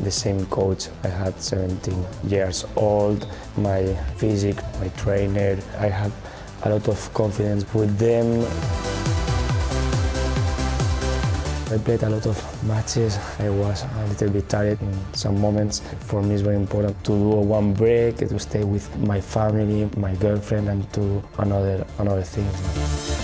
the same coach. I had 17 years old, my physique, my trainer. I had a lot of confidence with them. I played a lot of matches. I was a little bit tired in some moments. For me, it's very important to do one break, to stay with my family, my girlfriend, and to another things.